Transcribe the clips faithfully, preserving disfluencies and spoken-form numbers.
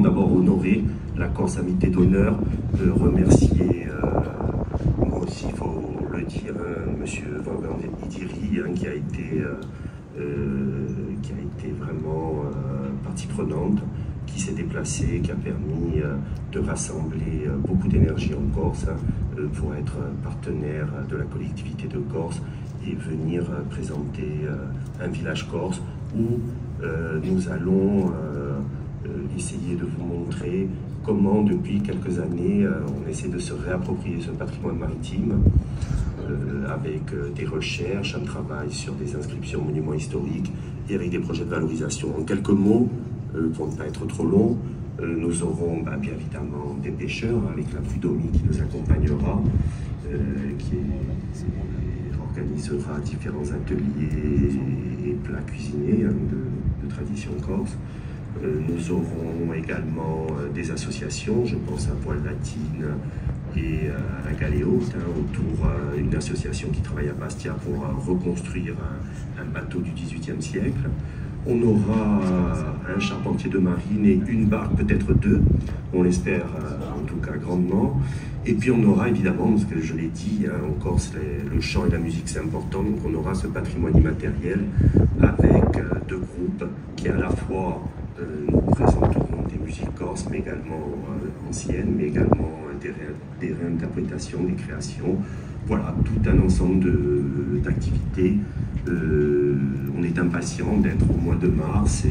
d'abord honorer la Corse Invitée d'honneur, euh, remercier, euh, moi aussi il faut le dire, hein, monsieur Van Idiri, hein, qui a été, euh, euh, qui a été vraiment euh, partie prenante, qui s'est déplacé, qui a permis euh, de rassembler euh, beaucoup d'énergie en Corse, hein, euh, pour être partenaire de la collectivité de Corse et venir euh, présenter euh, un village corse où euh, nous allons euh, euh, essayer de vous montrer comment depuis quelques années euh, on essaie de se réapproprier ce patrimoine maritime euh, avec euh, des recherches, un travail sur des inscriptions monuments historiques et avec des projets de valorisation. En quelques mots, euh, pour ne pas être trop long, euh, nous aurons bah, bien évidemment des pêcheurs avec la Pludomie qui nous accompagnera, euh, qui est, organisera différents ateliers et plats cuisinés, hein, de, de tradition corse. Euh, nous aurons également euh, des associations, je pense à Voile Latine et euh, à la Galéote, hein, autour euh, d'une association qui travaille à Bastia pour euh, reconstruire un, un bateau du dix-huitième siècle. On aura euh, un charpentier de marine et une barque, peut-être deux, on l'espère euh, en tout cas grandement. Et puis on aura évidemment, parce que je l'ai dit, hein, en Corse, les, le chant et la musique c'est important, donc on aura ce patrimoine immatériel avec euh, deux groupes qui à la fois euh, nous présenteront des musiques corses, mais également euh, anciennes, mais également euh, des, ré, des réinterprétations, des créations. Voilà, tout un ensemble d'activités. Euh, on est impatient d'être au mois de mars et,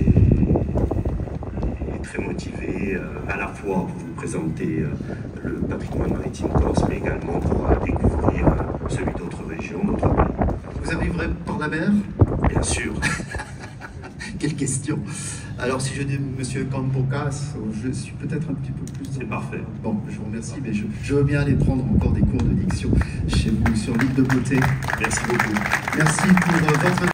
et très motivé euh, à la fois pour vous présenter euh, le patrimoine maritime corse, mais également pour euh, découvrir euh, celui d'autres régions, d'autres pays. Vous arriverez par la mer? Bien sûr. Quelle question. Alors si je dis Monsieur Campocas, je suis peut-être un petit peu plus... C'est parfait. Bon, je vous remercie, mais je, je veux bien aller prendre encore des cours de diction chez vous sur l'île de Beauté. Merci beaucoup. Merci pour votre...